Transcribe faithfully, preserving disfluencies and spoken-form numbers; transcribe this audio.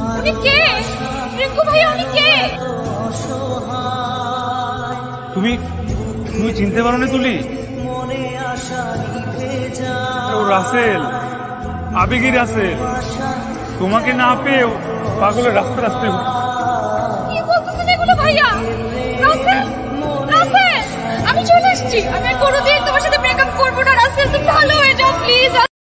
উনি কে? রিঙ্কু ভাই উনি কে? তুমি তুমি চিনতে পারো না তুলি? ও রাসেল, আবেগী রাসেল। তোমাকে না পেয়ে পাগলের রাস্তা রাস্তায় কি বলতেছেন এগুলো ভাইয়া? রাসেল, রাসেল, আমি চলে এসেছি। আমি আর কোনোদিন তোমার সাথে ব্রেকআপ করবো না রাসেল, তুমি ভালো হয়ে যাও প্লিজ।